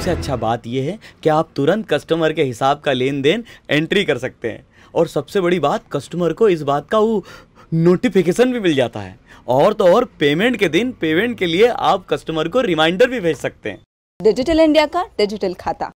सबसे अच्छा बात यह है कि आप तुरंत कस्टमर के हिसाब का लेन देन एंट्री कर सकते हैं, और सबसे बड़ी बात, कस्टमर को इस बात का वो नोटिफिकेशन भी मिल जाता है। और तो और पेमेंट के दिन पेमेंट के लिए आप कस्टमर को रिमाइंडर भी भेज सकते हैं। डिजिटल इंडिया का डिजिटल खाता।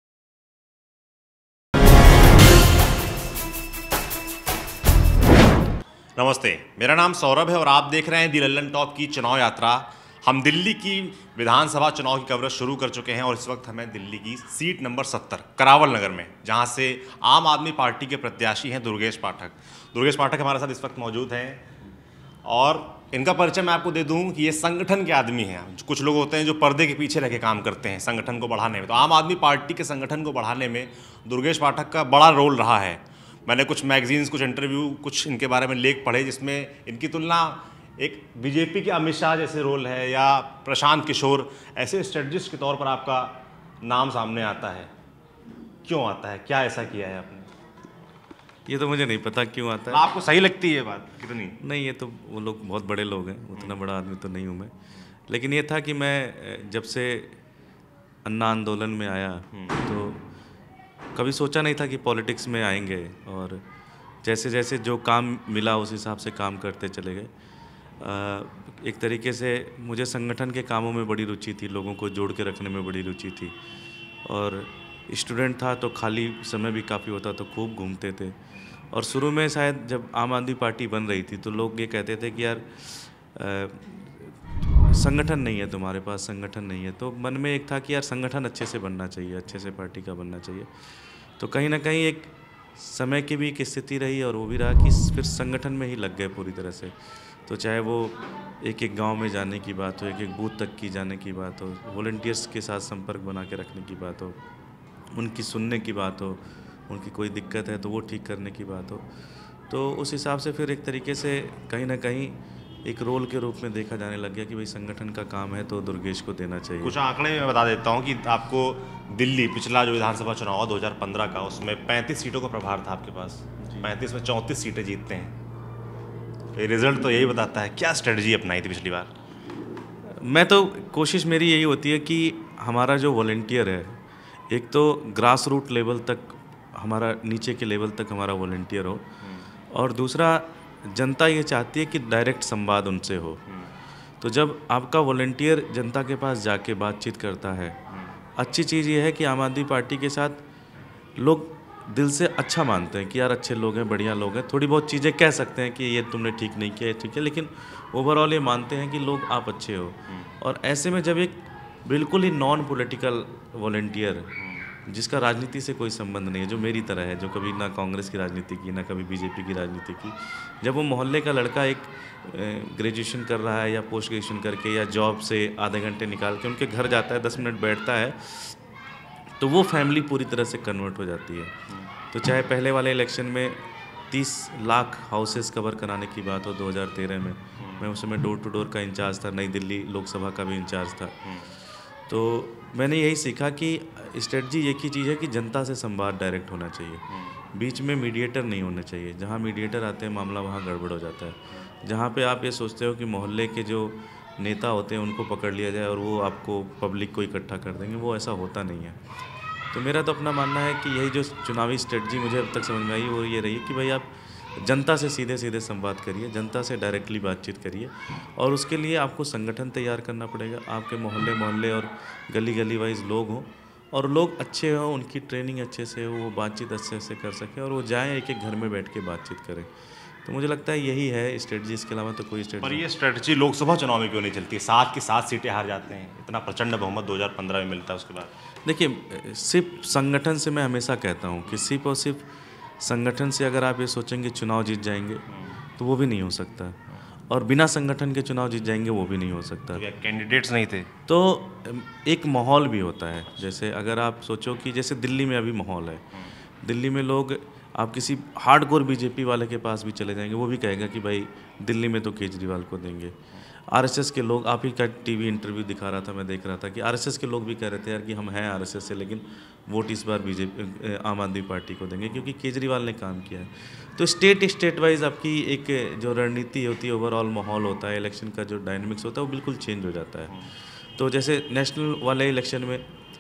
नमस्ते, मेरा नाम सौरभ है और आप देख रहे हैं दी लल्लन टॉप की चुनाव यात्रा। हम दिल्ली की विधानसभा चुनाव की कवरेज शुरू कर चुके हैं और इस वक्त हमें दिल्ली की सीट नंबर 70 करावल नगर में, जहां से आम आदमी पार्टी के प्रत्याशी हैं दुर्गेश पाठक। दुर्गेश पाठक हमारे साथ इस वक्त मौजूद हैं और इनका परिचय मैं आपको दे दूं कि ये संगठन के आदमी हैं। कुछ लोग होते हैं जो पर्दे के पीछे रह के काम करते हैं संगठन को बढ़ाने में, तो आम आदमी पार्टी के संगठन को बढ़ाने में दुर्गेश पाठक का बड़ा रोल रहा है। मैंने कुछ मैगजीन्स, कुछ इंटरव्यू, कुछ इनके बारे में लेख पढ़े जिसमें इनकी तुलना एक बीजेपी के अमित शाह जैसे रोल है या प्रशांत किशोर ऐसे स्ट्रेटजिस्ट के तौर पर आपका नाम सामने आता है। क्यों आता है, क्या ऐसा किया है आपने? ये तो मुझे नहीं पता क्यों आता है। आपको सही लगती है ये बात कितनी? नहीं, ये तो वो लोग बहुत बड़े लोग हैं, उतना बड़ा आदमी तो नहीं हूँ मैं। लेकिन ये था कि मैं जब से अन्ना आंदोलन में आया तो कभी सोचा नहीं था कि पॉलिटिक्स में आएंगे, और जैसे जैसे जो काम मिला उस हिसाब से काम करते चले गए। एक तरीके से मुझे संगठन के कामों में बड़ी रुचि थी, लोगों को जोड़ के रखने में बड़ी रुचि थी, और स्टूडेंट था तो खाली समय भी काफ़ी होता तो खूब घूमते थे। और शुरू में शायद जब आम आदमी पार्टी बन रही थी तो लोग ये कहते थे कि यार संगठन नहीं है तुम्हारे पास, संगठन नहीं है। तो मन में एक था कि यार संगठन अच्छे से बनना चाहिए, अच्छे से पार्टी का बनना चाहिए। तो कहीं ना कहीं एक समय की भी एक स्थिति रही और वो भी रहा कि फिर संगठन में ही लग गए पूरी तरह से। तो चाहे वो एक एक गांव में जाने की बात हो, एक एक बूथ तक की जाने की बात हो, वॉलंटियर्स के साथ संपर्क बना के रखने की बात हो, उनकी सुनने की बात हो, उनकी कोई दिक्कत है तो वो ठीक करने की बात हो, तो उस हिसाब से फिर एक तरीके से कहीं ना कहीं एक रोल के रूप में देखा जाने लग गया कि भाई संगठन का काम है तो दुर्गेश को देना चाहिए। कुछ आंकड़े मैं बता देता हूं कि आपको दिल्ली पिछला जो विधानसभा चुनाव 2015 का, उसमें 35 सीटों का प्रभार था आपके पास। 35 में 34 सीटें जीतते हैं। ये रिजल्ट तो यही बताता है। क्या स्ट्रेटजी अपनाई थी पिछली बार? मैं तो कोशिश मेरी यही होती है कि हमारा जो वॉलंटियर है, एक तो ग्रास रूट लेवल तक, हमारा नीचे के लेवल तक हमारा वॉलंटियर हो, और दूसरा जनता ये चाहती है कि डायरेक्ट संवाद उनसे हो। तो जब आपका वॉलंटियर जनता के पास जाके बातचीत करता है, अच्छी चीज़ ये है कि आम आदमी पार्टी के साथ लोग दिल से अच्छा मानते हैं कि यार अच्छे लोग हैं, बढ़िया लोग हैं। थोड़ी बहुत चीज़ें कह सकते हैं कि ये तुमने ठीक नहीं किया, ठीक है, लेकिन ओवरऑल ये मानते हैं कि लोग आप अच्छे हो। और ऐसे में जब एक बिल्कुल ही नॉन पॉलिटिकल वॉलंटियर जिसका राजनीति से कोई संबंध नहीं है, जो मेरी तरह है, जो कभी ना कांग्रेस की राजनीति की ना कभी बीजेपी की राजनीति की, जब वो मोहल्ले का लड़का एक ग्रेजुएशन कर रहा है या पोस्ट ग्रेजुएशन करके या जॉब से आधे घंटे निकाल के उनके घर जाता है, 10 मिनट बैठता है, तो वो फैमिली पूरी तरह से कन्वर्ट हो जाती है। तो चाहे पहले वाले इलेक्शन में 30 लाख हाउसेस कवर कराने की बात हो 2013 में, मैं उस समय डोर टू डोर का इंचार्ज था, नई दिल्ली लोकसभा का भी इंचार्ज था। तो मैंने यही सीखा कि स्ट्रेटजी एक ही चीज़ है कि जनता से संवाद डायरेक्ट होना चाहिए, बीच में मीडिएटर नहीं होना चाहिए। जहाँ मीडिएटर आते हैं मामला वहाँ गड़बड़ हो जाता है। जहाँ पे आप ये सोचते हो कि मोहल्ले के जो नेता होते हैं उनको पकड़ लिया जाए और वो आपको पब्लिक को इकट्ठा कर देंगे, वो ऐसा होता नहीं है। तो मेरा तो अपना मानना है कि यही जो चुनावी स्ट्रेटजी मुझे अब तक समझ में आई वो ये रही कि भाई आप जनता से सीधे सीधे संवाद करिए, जनता से डायरेक्टली बातचीत करिए, और उसके लिए आपको संगठन तैयार करना पड़ेगा। आपके मोहल्ले मोहल्ले और गली गली वाइज लोग हों, और लोग अच्छे हों, उनकी ट्रेनिंग अच्छे से हो, वो बातचीत अच्छे से कर सकें, और वो जाएँ एक एक घर में बैठ के बातचीत करें। तो मुझे लगता है यही है स्ट्रेटजी, इसके अलावा तो कोई स्ट्रेटजी। पर ये स्ट्रेटजी लोकसभा चुनाव में क्यों नहीं चलती? 7 की 7 सीटें हार जाते हैं, इतना प्रचंड बहुमत 2015 में मिलता है उसके बाद। देखिए, सिर्फ संगठन से मैं हमेशा कहता हूँ कि सिर्फ और सिर्फ संगठन से अगर आप ये सोचेंगे चुनाव जीत जाएंगे तो वो भी नहीं हो सकता, और बिना संगठन के चुनाव जीत जाएंगे वो भी नहीं हो सकता। तो कैंडिडेट्स नहीं थे तो एक माहौल भी होता है। जैसे अगर आप सोचो कि जैसे दिल्ली में अभी माहौल है, दिल्ली में लोग, आप किसी हार्डकोर बीजेपी वाले के पास भी चले जाएंगे, वो भी कहेगा कि भाई दिल्ली में तो केजरीवाल को देंगे। आरएसएस के लोग, आप ही का टीवी इंटरव्यू दिखा रहा था, मैं देख रहा था कि आरएसएस के लोग भी कह रहे थे यार कि हम हैं आरएसएस से, लेकिन वोट इस बार बीजेपी आम आदमी पार्टी को देंगे क्योंकि केजरीवाल ने काम किया है। तो स्टेट वाइज आपकी एक जो रणनीति होती है, ओवरऑल माहौल होता है, इलेक्शन का जो डायनेमिक्स होता है वो बिल्कुल चेंज हो जाता है। तो जैसे नेशनल वाले इलेक्शन में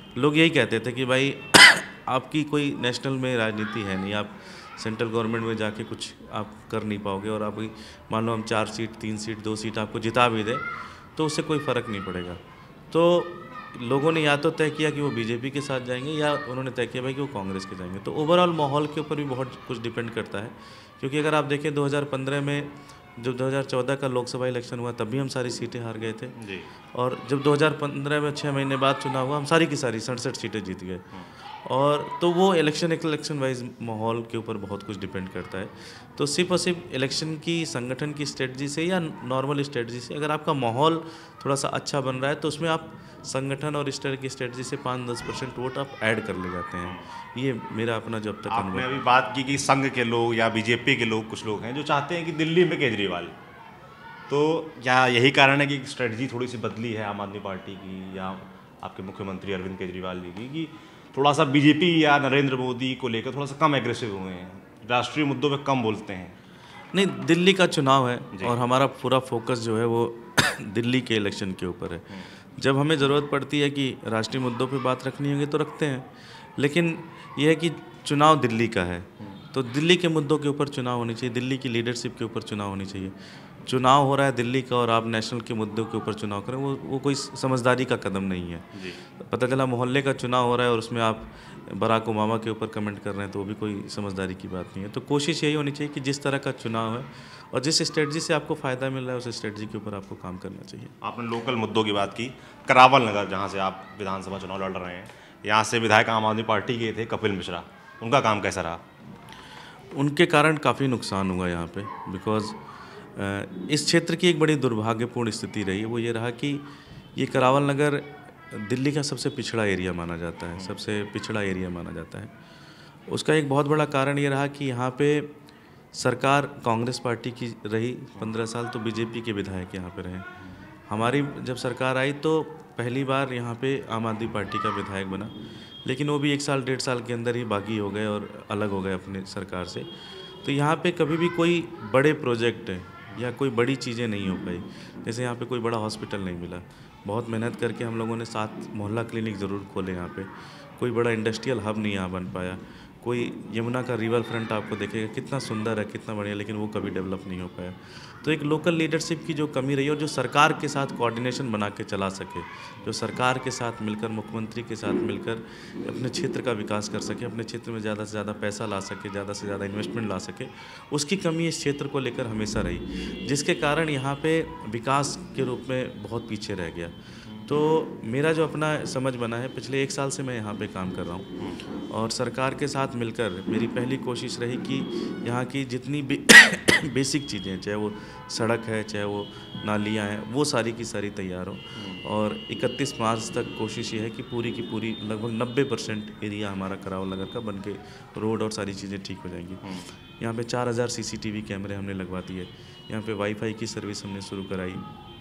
लोग यही कहते थे कि भाई आपकी कोई नेशनल में राजनीति है नहीं, आप सेंट्रल गवर्नमेंट में जाके कुछ आप कर नहीं पाओगे, और आप मान लो हम 4 सीट 3 सीट 2 सीट आपको जिता भी दें तो उससे कोई फ़र्क नहीं पड़ेगा। तो लोगों ने या तो तय किया कि वो बीजेपी के साथ जाएंगे, या उन्होंने तय किया भाई कि वो कांग्रेस के जाएंगे। तो ओवरऑल माहौल के ऊपर भी बहुत कुछ डिपेंड करता है, क्योंकि अगर आप देखें 2015 में जब 2014 का लोकसभा इलेक्शन हुआ तब भी हम सारी सीटें हार गए थे जी। और जब 2015 में 6 महीने बाद चुनाव हुआ हम सारी की सारी 67 सीटें जीत गए। और तो वो इलेक्शन वाइज माहौल के ऊपर बहुत कुछ डिपेंड करता है। तो सिर्फ और सिर्फ इलेक्शन की संगठन की स्ट्रेटजी से या नॉर्मल स्ट्रेटजी से अगर आपका माहौल थोड़ा सा अच्छा बन रहा है तो उसमें आप संगठन और इस तरह की स्ट्रेटजी से 5-10% वोट आप ऐड कर ले जाते हैं। ये मेरा अपना जब तक आपने अनुभव। अभी बात की कि संघ के लोग या बीजेपी के लोग, कुछ लोग हैं जो चाहते हैं कि दिल्ली में केजरीवाल, तो क्या यही कारण है कि स्ट्रेटजी थोड़ी सी बदली है आम आदमी पार्टी की या आपके मुख्यमंत्री अरविंद केजरीवाल जी की, कि थोड़ा सा बीजेपी या नरेंद्र मोदी को लेकर थोड़ा सा कम एग्रेसिव हुए हैं, राष्ट्रीय मुद्दों पे कम बोलते हैं? नहीं, दिल्ली का चुनाव है और हमारा पूरा फोकस जो है वो दिल्ली के इलेक्शन के ऊपर है। जब हमें ज़रूरत पड़ती है कि राष्ट्रीय मुद्दों पे बात रखनी होगी तो रखते हैं, लेकिन यह है कि चुनाव दिल्ली का है तो दिल्ली के मुद्दों के ऊपर चुनाव होनी चाहिए, दिल्ली की लीडरशिप के ऊपर चुनाव होनी चाहिए। चुनाव हो रहा है दिल्ली का और आप नेशनल के मुद्दों के ऊपर चुनाव करें, वो कोई समझदारी का कदम नहीं है। जी। पता चला मोहल्ले का चुनाव हो रहा है और उसमें आप बराक ओबामा के ऊपर कमेंट कर रहे हैं तो वो भी कोई समझदारी की बात नहीं है। तो कोशिश यही होनी चाहिए कि जिस तरह का चुनाव है और जिस स्ट्रेटजी से आपको फ़ायदा मिल रहा है उस स्ट्रेटजी के ऊपर आपको काम करना चाहिए। आपने लोकल मुद्दों की बात की, करावल नगर जहाँ से आप विधानसभा चुनाव लड़ रहे हैं, यहाँ से विधायक आम आदमी पार्टी के थे कपिल मिश्रा, उनका काम कैसा रहा? उनके कारण काफ़ी नुकसान हुआ यहाँ पे, बिकॉज़ इस क्षेत्र की एक बड़ी दुर्भाग्यपूर्ण स्थिति रही है। वो ये रहा कि ये करावल नगर दिल्ली का सबसे पिछड़ा एरिया माना जाता है, सबसे पिछड़ा एरिया माना जाता है। उसका एक बहुत बड़ा कारण ये रहा कि यहाँ पे सरकार कांग्रेस पार्टी की रही 15 साल, तो बीजेपी के विधायक यहाँ पे रहे। हमारी जब सरकार आई तो पहली बार यहाँ पे आम आदमी पार्टी का विधायक बना, लेकिन वो भी 1 साल 1.5 साल के अंदर ही बागी हो गए और अलग हो गए अपने सरकार से। तो यहाँ पे कभी भी कोई बड़े प्रोजेक्ट या कोई बड़ी चीज़ें नहीं हो पाई। जैसे यहाँ पे कोई बड़ा हॉस्पिटल नहीं मिला, बहुत मेहनत करके हम लोगों ने 7 मोहल्ला क्लिनिक ज़रूर खोले यहाँ पे। कोई बड़ा इंडस्ट्रियल हब नहीं यहाँ बन पाया। कोई यमुना का रिवर फ्रंट आपको देखेगा कितना सुंदर है, कितना बढ़िया, लेकिन वो कभी डेवलप नहीं हो पाया। तो एक लोकल लीडरशिप की जो कमी रही और जो सरकार के साथ कोऑर्डिनेशन बना के चला सके, जो सरकार के साथ मिलकर, मुख्यमंत्री के साथ मिलकर अपने क्षेत्र का विकास कर सके, अपने क्षेत्र में ज़्यादा से ज़्यादा पैसा ला सके, ज़्यादा से ज़्यादा इन्वेस्टमेंट ला सके, उसकी कमी इस क्षेत्र को लेकर हमेशा रही, जिसके कारण यहाँ पे विकास के रूप में बहुत पीछे रह गया। तो मेरा जो अपना समझ बना है, पिछले 1 साल से मैं यहाँ पे काम कर रहा हूँ और सरकार के साथ मिलकर मेरी पहली कोशिश रही कि यहाँ की जितनी भी बेसिक चीज़ें, चाहे वो सड़क है, चाहे वो नालियाँ हैं, वो सारी की सारी तैयार हों। और 31 मार्च तक कोशिश ये है कि पूरी की पूरी लगभग 90% एरिया हमारा करावल नगर का बन के रोड और सारी चीज़ें ठीक हो जाएंगी। यहाँ पे 4000 CCTV कैमरे हमने लगवा दिए, यहाँ पे वाईफाई की सर्विस हमने शुरू कराई,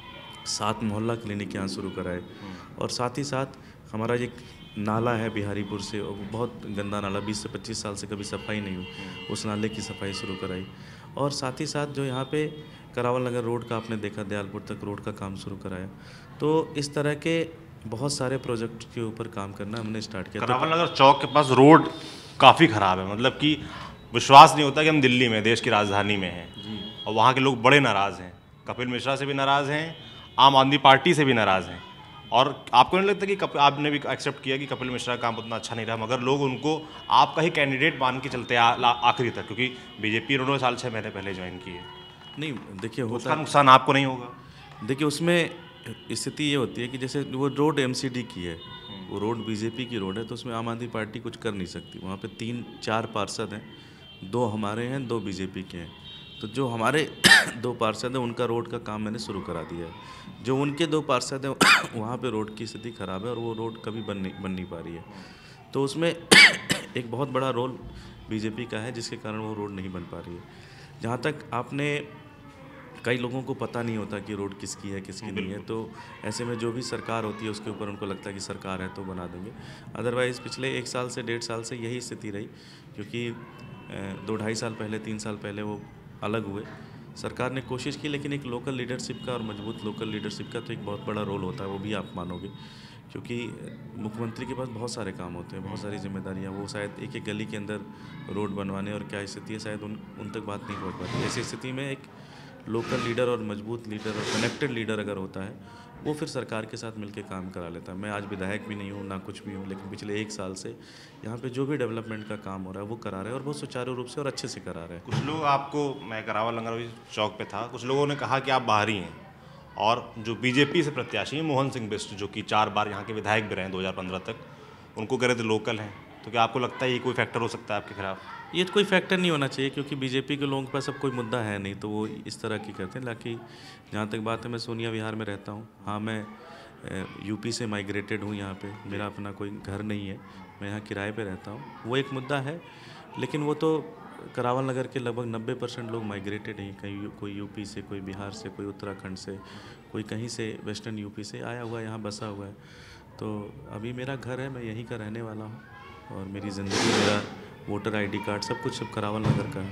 7 मोहल्ला क्लिनिक यहाँ शुरू कराए, और साथ ही साथ हमारा एक नाला है बिहारीपुर से, और बहुत गंदा नाला, 20 से 25 साल से कभी सफाई नहीं हुई, उस नाले की सफाई शुरू कराई। और साथ ही साथ जो यहाँ पे करावल नगर रोड का आपने देखा, दयालपुर तक रोड का काम शुरू कराया। तो इस तरह के बहुत सारे प्रोजेक्ट के ऊपर काम करना हमने स्टार्ट किया। करावल नगर चौक के पास रोड काफ़ी ख़राब है, मतलब कि विश्वास नहीं होता कि हम दिल्ली में, देश की राजधानी में हैं, और वहाँ के लोग बड़े नाराज़ हैं। कपिल मिश्रा से भी नाराज़ हैं, आम आदमी पार्टी से भी नाराज़ हैं। और आपको नहीं लगता कि आपने भी एक्सेप्ट किया कि कपिल मिश्रा का काम उतना अच्छा नहीं रहा, मगर लोग उनको आपका ही कैंडिडेट मान के चलते आखिरी तक, क्योंकि बीजेपी उन्होंने 6 महीने पहले ज्वाइन की है। नहीं, देखिए उसका नुकसान आपको नहीं होगा? देखिए, उसमें स्थिति ये होती है कि जैसे वो रोड MCD की है, वो रोड बीजेपी की रोड है, तो उसमें आम आदमी पार्टी कुछ कर नहीं सकती। वहाँ पे 3-4 पार्षद हैं, 2 हमारे हैं, 2 बीजेपी के हैं। तो जो हमारे 2 पार्षद हैं उनका रोड का काम मैंने शुरू करा दिया है। जो उनके 2 पार्षद हैं वहाँ पे रोड की स्थिति ख़राब है और वो रोड कभी बन नहीं पा रही है। तो उसमें एक बहुत बड़ा रोल बीजेपी का है, जिसके कारण वो रोड नहीं बन पा रही है। जहाँ तक आपने, कई लोगों को पता नहीं होता कि रोड किसकी है किसकी नहीं है, तो ऐसे में जो भी सरकार होती है उसके ऊपर उनको लगता है कि सरकार है तो बना देंगे। अदरवाइज़ पिछले 1 साल से 1.5 साल से यही स्थिति रही, क्योंकि 2-2.5 साल पहले, 3 साल पहले वो अलग हुए। सरकार ने कोशिश की, लेकिन एक लोकल लीडरशिप का और मजबूत लोकल लीडरशिप का तो एक बहुत बड़ा रोल होता है, वो भी आप मानोगे, क्योंकि मुख्यमंत्री के पास बहुत सारे काम होते हैं, बहुत सारी जिम्मेदारियां, वो शायद एक एक गली के अंदर रोड बनवाने और क्या स्थिति है शायद उन तक बात नहीं पहुंच पाती। ऐसी स्थिति में एक लोकल लीडर और मजबूत लीडर और कनेक्टेड लीडर अगर होता है, वो फिर सरकार के साथ मिलकर काम करा लेता है। मैं आज विधायक भी नहीं हूँ ना कुछ भी हूँ, लेकिन पिछले 1 साल से यहाँ पे जो भी डेवलपमेंट का काम हो रहा है वो करा रहे हैं और बहुत सुचारू रूप से और अच्छे से करा रहे हैं। कुछ लोग आपको, मैं करावल नगर चौक पे था, कुछ लोगों ने कहा कि आप बाहरी हैं, और जो बीजेपी से प्रत्याशी हैं मोहन सिंह बिष्ट, जो कि 4 बार यहाँ के विधायक भी रहे हैं 2015 तक, उनको कह रहे थे लोकल हैं। तो क्या आपको लगता है ये कोई फैक्टर हो सकता है आपके खिलाफ? ये तो कोई फैक्टर नहीं होना चाहिए, क्योंकि बीजेपी के लोगों के पास अब कोई मुद्दा है नहीं, तो वो इस तरह की करते हैं। बाकी जहाँ तक बात है, मैं सोनिया विहार में रहता हूँ। हाँ, मैं यूपी से माइग्रेटेड हूँ यहाँ पे, मेरा अपना कोई घर नहीं है, मैं यहाँ किराए पे रहता हूँ। वो एक मुद्दा है, लेकिन वो तो करावल नगर के लगभग 90% लोग माइग्रेटेड हैं। कहीं कोई यूपी से, कोई बिहार से, कोई उत्तराखंड से, कोई कहीं से वेस्टर्न यूपी से आया हुआ है, यहाँ बसा हुआ है। तो अभी मेरा घर है, मैं यहीं का रहने वाला हूँ, और मेरी ज़िंदगी, मेरा वोटर ID कार्ड, सब कुछ सब करावल नगर का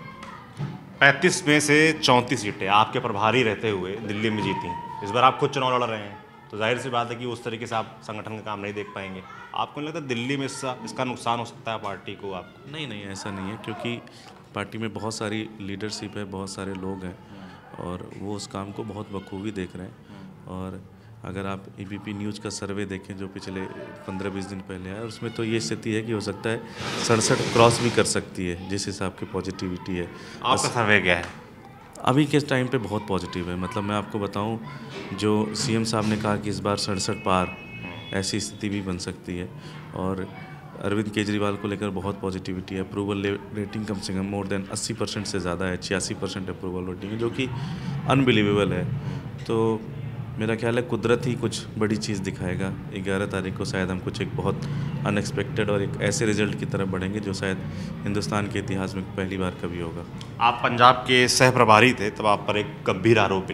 है। 35 में से 34 सीटें आपके प्रभारी रहते हुए दिल्ली में जीती। इस बार आप खुद चुनाव लड़ रहे हैं, तो जाहिर सी बात है कि उस तरीके से आप संगठन का काम नहीं देख पाएंगे। आपको नहीं लगता दिल्ली में इसका नुकसान हो सकता है पार्टी को? आपको नहीं, ऐसा नहीं है, क्योंकि पार्टी में बहुत सारी लीडरशिप है, बहुत सारे लोग हैं, और वो उस काम को बहुत बखूबी देख रहे हैं। और अगर आप ABP न्यूज़ का सर्वे देखें जो पिछले 15-20 दिन पहले आया, उसमें तो ये स्थिति है कि हो सकता है 67 क्रॉस भी कर सकती है, जिस हिसाब की पॉजिटिविटी है। आपका सर्वे क्या है? अभी के टाइम पे बहुत पॉजिटिव है। मतलब मैं आपको बताऊं, जो CM साहब ने कहा कि इस बार 67 पार, ऐसी स्थिति भी बन सकती है। और अरविंद केजरीवाल को लेकर बहुत पॉजिटिविटी है। अप्रूवल रेटिंग कम से कम मोर देन 80% से ज़्यादा है, 86% अप्रूवल रेटिंग है, जो कि अनबिलीवेबल है। तो मेरा ख्याल है कुदरत ही कुछ बड़ी चीज़ दिखाएगा। 11 तारीख को शायद हम कुछ एक बहुत अनएक्सपेक्टेड और एक ऐसे रिजल्ट की तरफ बढ़ेंगे जो शायद हिंदुस्तान के इतिहास में पहली बार कभी होगा। आप पंजाब के सह प्रभारी थे, तब आप पर एक गंभीर आरोप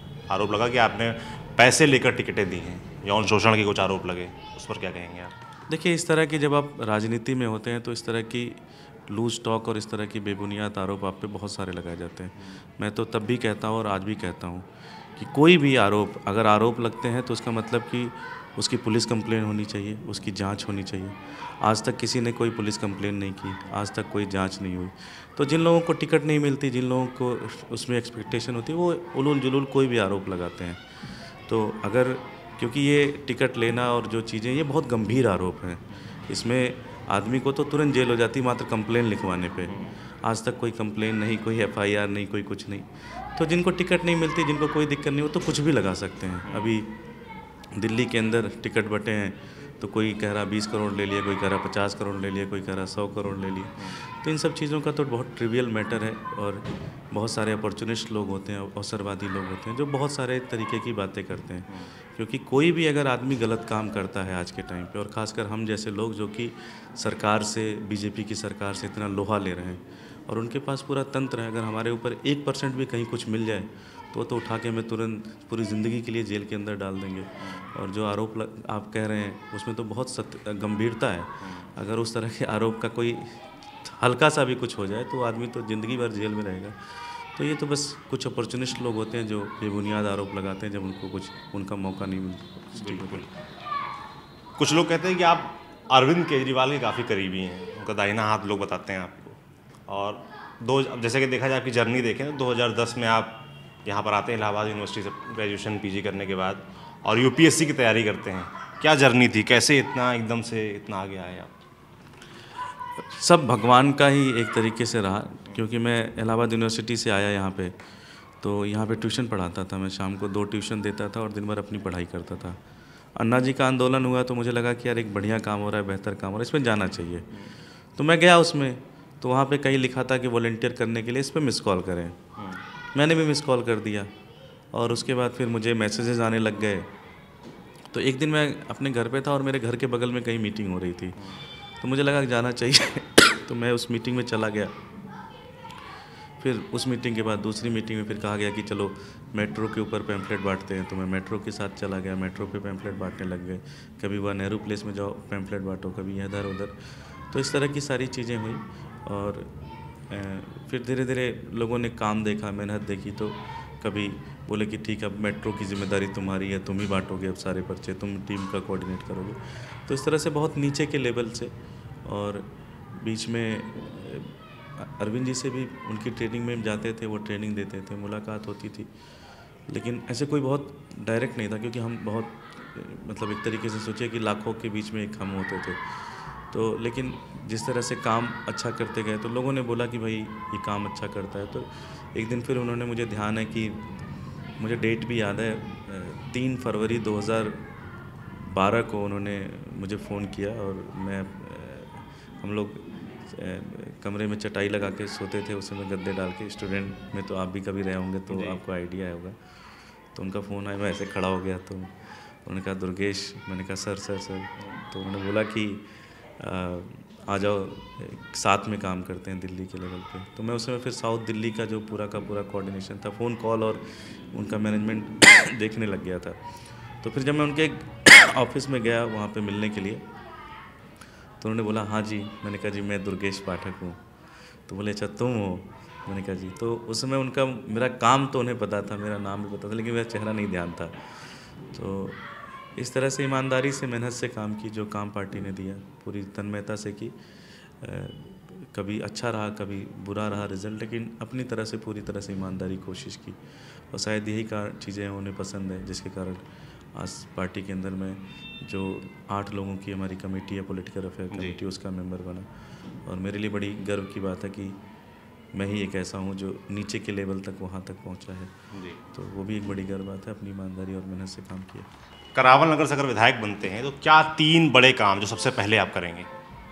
लगा कि आपने पैसे लेकर टिकटें दी हैं, यौन शोषण के कुछ आरोप लगे, उस पर क्या कहेंगे आप? देखिए, इस तरह की जब आप राजनीति में होते हैं तो इस तरह की लूज टॉक और इस तरह की बेबुनियाद आरोप आप पे बहुत सारे लगाए जाते हैं। मैं तो तब भी कहता हूँ और आज भी कहता हूँ कि कोई भी आरोप, अगर आरोप लगते हैं तो उसका मतलब कि उसकी पुलिस कंप्लेन होनी चाहिए, उसकी जांच होनी चाहिए। आज तक किसी ने कोई पुलिस कंप्लेन नहीं की, आज तक कोई जांच नहीं हुई। तो जिन लोगों को टिकट नहीं मिलती, जिन लोगों को उसमें एक्सपेक्टेशन होती है, वो उलूल जुलूल कोई भी आरोप लगाते हैं। तो अगर, क्योंकि ये टिकट लेना और जो चीज़ें, ये बहुत गंभीर आरोप हैं, इसमें आदमी को तो तुरंत जेल हो जाती मात्र कंप्लेन लिखवाने पे। आज तक कोई कंप्लेन नहीं, कोई FIR नहीं, कोई कुछ नहीं। तो जिनको टिकट नहीं मिलती, जिनको कोई दिक्कत नहीं, वो तो कुछ भी लगा सकते हैं। अभी दिल्ली के अंदर टिकट बटे हैं, तो कोई कह रहा 20 करोड़ ले लिया, कोई कह रहा 50 करोड़ ले लिया, कोई कह रहा 100 करोड़ ले लिया। तो इन सब चीज़ों का तो बहुत ट्रिवियल मैटर है, और बहुत सारे अपॉर्चुनिस्ट लोग होते हैं, अवसरवादी लोग होते हैं, जो बहुत सारे तरीके की बातें करते हैं। क्योंकि कोई भी अगर आदमी गलत काम करता है आज के टाइम पे, और ख़ासकर हम जैसे लोग जो कि सरकार से, BJP की सरकार से इतना लोहा ले रहे हैं, और उनके पास पूरा तंत्र है, अगर हमारे ऊपर 1% भी कहीं कुछ मिल जाए तो वो तो उठा के हमें तुरंत पूरी ज़िंदगी के लिए जेल के अंदर डाल देंगे। और जो आरोप आप कह रहे हैं उसमें तो बहुत गंभीरता है। अगर उस तरह के आरोप का कोई हल्का सा भी कुछ हो जाए तो आदमी तो ज़िंदगी भर जेल में रहेगा। तो ये तो बस कुछ अपॉर्चुनिस्ट लोग होते हैं जो बेबुनियाद आरोप लगाते हैं जब उनको कुछ उनका मौका नहीं मिलता। बिल्कुल। कुछ लोग कहते हैं कि आप अरविंद केजरीवाल के काफ़ी करीबी हैं, उनका दाहिना हाथ लोग बताते हैं आपको। और जैसे कि देखा जाए, आपकी जर्नी देखें तो 2010 में आप यहाँ पर आते हैं इलाहाबाद यूनिवर्सिटी से ग्रेजुएशन PG करने के बाद, और UPSC की तैयारी करते हैं। क्या जर्नी थी, कैसे इतना एकदम से इतना आगे आए आप? सब भगवान का ही एक तरीके से रहा, क्योंकि मैं इलाहाबाद यूनिवर्सिटी से आया यहाँ पे, तो यहाँ पे ट्यूशन पढ़ाता था। मैं शाम को 2 ट्यूशन देता था और दिन भर अपनी पढ़ाई करता था। अन्ना जी का आंदोलन हुआ तो मुझे लगा कि यार एक बढ़िया काम हो रहा है, बेहतर काम हो रहा है, इसमें जाना चाहिए। तो मैं गया उसमें, तो वहाँ पे कहीं लिखा था कि वॉलंटियर करने के लिए इस पर मिस कॉल करें। मैंने भी मिस कॉल कर दिया, और उसके बाद फिर मुझे मैसेजेस आने लग गए। तो एक दिन मैं अपने घर पे था और मेरे घर के बगल में कहीं मीटिंग हो रही थी, तो मुझे लगा कि जाना चाहिए तो मैं उस मीटिंग में चला गया। फिर उस मीटिंग के बाद दूसरी मीटिंग में फिर कहा गया कि चलो मेट्रो के ऊपर पैम्फलेट बांटते हैं, तो मैं मेट्रो के साथ चला गया। मेट्रो पे पैम्फलेट बांटने लग गए, कभी वह नेहरू प्लेस में जाओ पैम्फलेट बांटो, कभी इधर उधर। तो इस तरह की सारी चीज़ें हुई, और फिर धीरे धीरे लोगों ने काम देखा, मेहनत देखी। तो कभी बोले कि ठीक है, अब मेट्रो की जिम्मेदारी तुम्हारी है, तुम ही बांटोगे अब सारे पर्चे, तुम टीम का कोऑर्डिनेट करोगे। तो इस तरह से बहुत नीचे के लेवल से, और बीच में अरविंद जी से भी उनकी ट्रेनिंग में जाते थे, वो ट्रेनिंग देते थे, मुलाकात होती थी, लेकिन ऐसे कोई बहुत डायरेक्ट नहीं था, क्योंकि हम बहुत मतलब एक तरीके से सोचिए कि लाखों के बीच में एक हम होते थे। तो लेकिन जिस तरह से काम अच्छा करते गए तो लोगों ने बोला कि भाई ये काम अच्छा करता है। तो एक दिन फिर उन्होंने, मुझे ध्यान है कि मुझे डेट भी याद है, 3 फरवरी 2012 को उन्होंने मुझे फ़ोन किया, और मैं हम लोग कमरे में चटाई लगा के सोते थे, उस समय गद्दे डाल के। स्टूडेंट में तो आप भी कभी रहे होंगे तो आपको आइडिया होगा। तो उनका फ़ोन आया, मैं ऐसे खड़ा हो गया, तो उन्होंने कहा दुर्गेश। मैंने कहा सर सर सर। तो उन्होंने बोला कि आ जाओ, साथ में काम करते हैं दिल्ली के लेवल पे। तो मैं उस समय फिर साउथ दिल्ली का जो पूरा का पूरा कोऑर्डिनेशन था, फ़ोन कॉल और उनका मैनेजमेंट देखने लग गया था। तो फिर जब मैं उनके ऑफिस में गया वहाँ पे मिलने के लिए, तो उन्होंने बोला हाँ जी। मैंने कहा जी मैं दुर्गेश पाठक हूँ। तो बोले अच्छा तुम हो। मैंने कहा जी। तो उस समय उनका, मेरा काम तो उन्हें पता था, मेरा नाम भी पता था, लेकिन मेरा चेहरा नहीं ध्यान था। तो इस तरह से ईमानदारी से, मेहनत से काम की, जो काम पार्टी ने दिया पूरी तन्मयता से की। कभी अच्छा रहा, कभी बुरा रहा रिज़ल्ट, लेकिन अपनी तरह से पूरी तरह से ईमानदारी कोशिश की। और शायद यही चीज़ें उन्हें पसंद है, जिसके कारण आज पार्टी के अंदर में जो 8 लोगों की हमारी कमेटी है, पॉलिटिकल अफेयर कमेटी, उसका मेंबर बना। और मेरे लिए बड़ी गर्व की बात है कि मैं ही एक ऐसा हूँ जो नीचे के लेवल तक, वहाँ तक पहुँचा है। तो वो भी एक बड़ी गर्व बात है, अपनी ईमानदारी और मेहनत से काम किया। करावल नगर से अगर विधायक बनते हैं तो क्या 3 बड़े काम जो सबसे पहले आप करेंगे?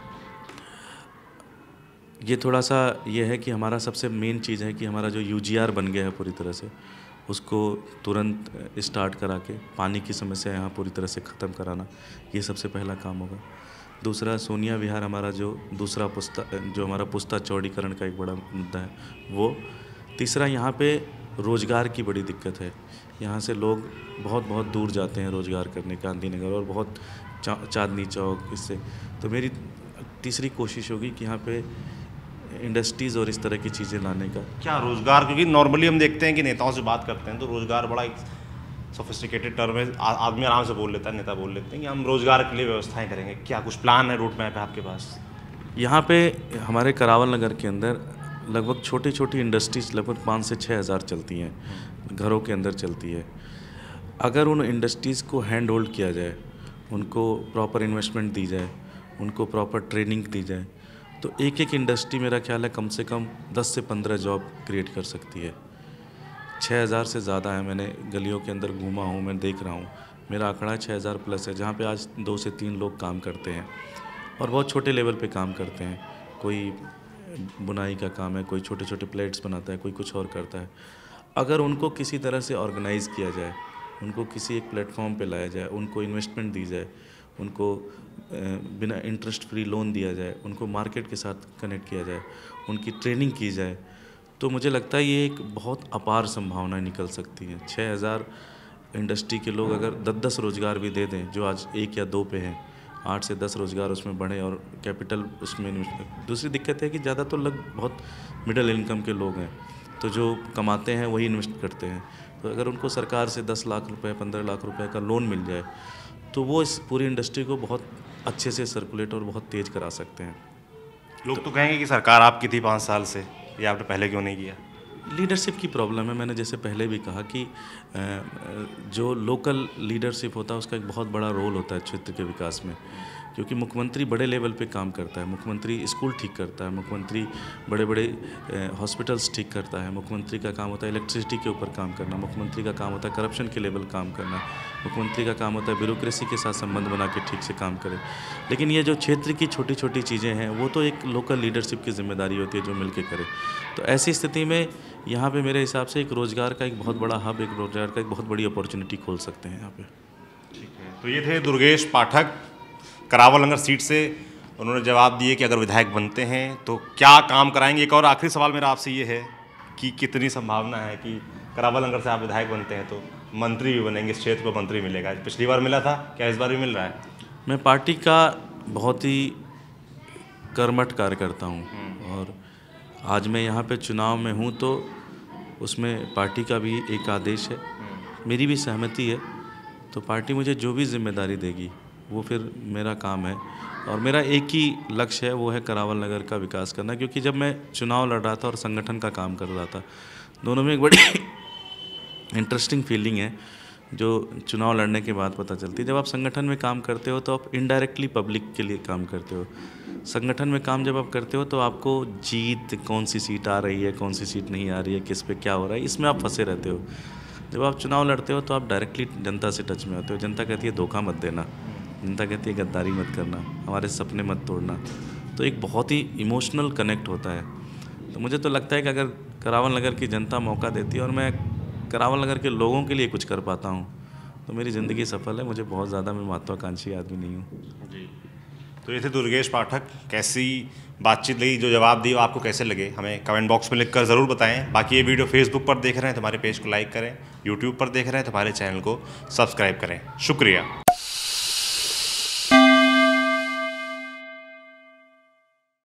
ये थोड़ा सा ये है कि हमारा सबसे मेन चीज़ है कि हमारा जो यूजीआर बन गया है पूरी तरह से, उसको तुरंत स्टार्ट करा के पानी की समस्या यहाँ पूरी तरह से ख़त्म कराना, ये सबसे पहला काम होगा। दूसरा, सोनिया विहार हमारा जो दूसरा जो हमारा पुस्ता चौड़ीकरण का एक बड़ा मुद्दा है वो। तीसरा, यहाँ पे रोज़गार की बड़ी दिक्कत है। यहाँ से लोग बहुत बहुत दूर जाते हैं रोज़गार करने, गांधीनगर और बहुत चांदनी चौक, इससे। तो मेरी तीसरी कोशिश होगी कि यहाँ पे इंडस्ट्रीज़ और इस तरह की चीज़ें लाने का। क्या रोज़गार? क्योंकि नॉर्मली हम देखते हैं कि नेताओं से बात करते हैं तो रोज़गार बड़ा एक सोफिस्टिकेटेड टर्म है, आदमी आराम से बोल लेता है, नेता बोल लेते हैं कि हम रोज़गार के लिए व्यवस्थाएं करेंगे। क्या कुछ प्लान है, रूट मैप है आपके पास? यहाँ पे हमारे करावल नगर के अंदर लगभग छोटी छोटी इंडस्ट्रीज़ लगभग 5 से 6 हज़ार चलती हैं, घरों के अंदर चलती है। अगर उन इंडस्ट्रीज़ को हैंड होल्ड किया जाए, उनको प्रॉपर इन्वेस्टमेंट दी जाए, उनको प्रॉपर ट्रेनिंग दी जाए, तो एक एक इंडस्ट्री मेरा ख्याल है कम से कम 10 से 15 जॉब क्रिएट कर सकती है। 6,000 से ज़्यादा है, मैंने गलियों के अंदर घूमा हूँ, मैं देख रहा हूँ, मेरा आंकड़ा 6,000 प्लस है, जहाँ पे आज 2 से 3 लोग काम करते हैं और बहुत छोटे लेवल पे काम करते हैं। कोई बुनाई का काम है, कोई छोटे छोटे प्लेट्स बनाता है, कोई कुछ और करता है। अगर उनको किसी तरह से ऑर्गेनाइज़ किया जाए, उनको किसी एक प्लेटफॉर्म पे लाया जाए, उनको इन्वेस्टमेंट दी जाए, उनको बिना इंटरेस्ट फ्री लोन दिया जाए, उनको मार्केट के साथ कनेक्ट किया जाए, उनकी ट्रेनिंग की जाए, तो मुझे लगता है ये एक बहुत अपार संभावनाएं निकल सकती हैं। 6,000 इंडस्ट्री के लोग अगर 10-10 रोज़गार भी दे दें, जो आज 1 या 2 पे हैं, 8 से 10 रोज़गार उसमें बढ़े और कैपिटल उसमें। दूसरी दिक्कत है कि ज़्यादा तो बहुत मिडिल इनकम के लोग हैं, तो जो कमाते हैं वही इन्वेस्ट करते हैं। तो अगर उनको सरकार से 10 लाख रुपए, 15 लाख रुपए का लोन मिल जाए, तो वो इस पूरी इंडस्ट्री को बहुत अच्छे से सर्कुलेट और बहुत तेज़ करा सकते हैं। लोग तो कहेंगे कि सरकार आपकी थी 5 साल से, ये आपने पहले क्यों नहीं किया? लीडरशिप की प्रॉब्लम है। मैंने जैसे पहले भी कहा कि जो लोकल लीडरशिप होता है उसका एक बहुत बड़ा रोल होता है क्षेत्र के विकास में, क्योंकि मुख्यमंत्री बड़े लेवल पे काम करता है, मुख्यमंत्री स्कूल ठीक करता है, मुख्यमंत्री बड़े बड़े हॉस्पिटल्स ठीक करता है, मुख्यमंत्री का काम होता है इलेक्ट्रिसिटी के ऊपर काम करना, मुख्यमंत्री का काम होता है करप्शन के लेवल काम करना, मुख्यमंत्री का काम होता है ब्यूरोक्रेसी के साथ संबंध बना के ठीक से काम करे। लेकिन ये जो क्षेत्र की छोटी छोटी चीज़ें हैं वो तो एक लोकल लीडरशिप की जिम्मेदारी होती है जो मिल के करे। तो ऐसी स्थिति में यहाँ पे मेरे हिसाब से एक रोज़गार का एक बहुत बड़ा हब, एक रोज़गार का एक बहुत बड़ी अपॉर्चुनिटी खोल सकते हैं यहाँ पे। ठीक है, तो ये थे दुर्गेश पाठक करावल नगर सीट से। उन्होंने जवाब दिए कि अगर विधायक बनते हैं तो क्या काम कराएंगे। एक और आखिरी सवाल मेरा आपसे ये है कि कितनी संभावना है कि करावल नगर से आप विधायक बनते हैं तो मंत्री भी बनेंगे, इस क्षेत्र को मंत्री मिलेगा? पिछली बार मिला था, क्या इस बार भी मिल रहा है? मैं पार्टी का बहुत ही कर्मठ कार्यकर्ता हूँ और आज मैं यहाँ पे चुनाव में हूँ तो उसमें पार्टी का भी एक आदेश है, मेरी भी सहमति है। तो पार्टी मुझे जो भी जिम्मेदारी देगी वो फिर मेरा काम है। और मेरा एक ही लक्ष्य है, वो है करावल नगर का विकास करना। क्योंकि जब मैं चुनाव लड़ रहा था और संगठन का काम कर रहा था, दोनों में एक बड़ी इंटरेस्टिंग फीलिंग है जो चुनाव लड़ने के बाद पता चलती है। जब आप संगठन में काम करते हो तो आप इनडायरेक्टली पब्लिक के लिए काम करते हो। संगठन में काम जब आप करते हो तो आपको जीत, कौन सी सीट आ रही है, कौन सी सीट नहीं आ रही है, किस पे क्या हो रहा है, इसमें आप फंसे रहते हो। जब आप चुनाव लड़ते हो तो आप डायरेक्टली जनता से टच में होते हो। जनता कहती है धोखा मत देना, जनता कहती है गद्दारी मत करना, हमारे सपने मत तोड़ना। तो एक बहुत ही इमोशनल कनेक्ट होता है। तो मुझे तो लगता है कि अगर करावल नगर की जनता मौका देती है और मैं करावल नगर के लोगों के लिए कुछ कर पाता हूँ तो मेरी ज़िंदगी सफल है। मुझे बहुत ज़्यादा, मैं महत्वाकांक्षी आदमी नहीं हूँ जी। तो ये थे दुर्गेश पाठक। कैसी बातचीत लगी, जो जवाब दिए आपको कैसे लगे, हमें कमेंट बॉक्स में लिखकर ज़रूर बताएं। बाकी ये वीडियो फेसबुक पर देख रहे हैं तो हमारे पेज को लाइक करें, यूट्यूब पर देख रहे हैं तो हमारे चैनल को सब्सक्राइब करें। शुक्रिया।